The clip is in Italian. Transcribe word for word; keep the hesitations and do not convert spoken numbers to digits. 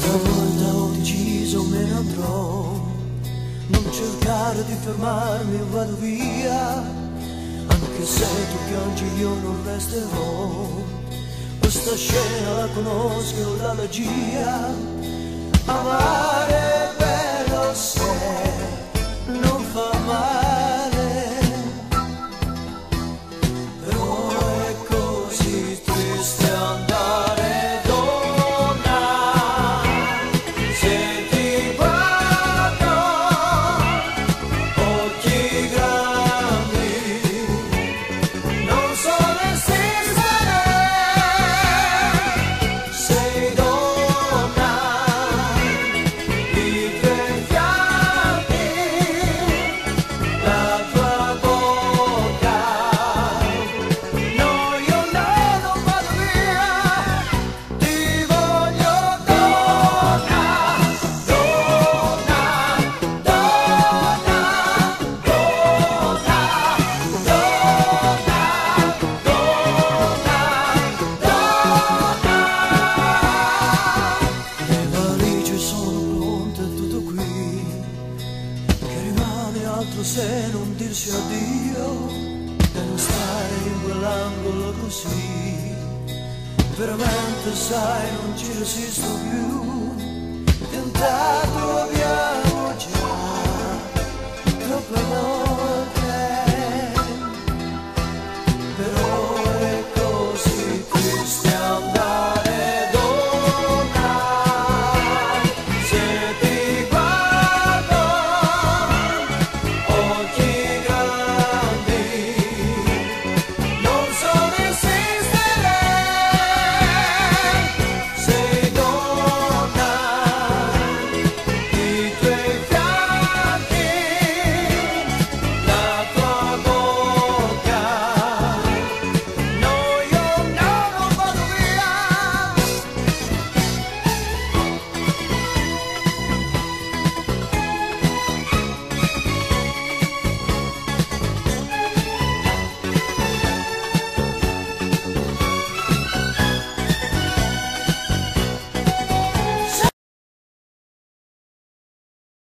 Stavolta ho deciso, me ne andrò. Non cercare di fermarmi, vado via. Anche se tu piangi io non resterò. Questa scena la conosco, la magia. Amare è bello se non fa male, però è così triste andare donna. Se ti guardo, occhi grandi, non sono esistere. Sei donna, i tuoi fianchi, la tua bocca. No, io no, non vado via, ti voglio donna, donna, donna, donna, donna, donna. Le valigie sono pronte, è tutto qui. Che rimane altro se non dirsi addio e non stare in quell'angolo così. Veramente sai, non ci resisto più. Tentato abbiamo già troppe volte.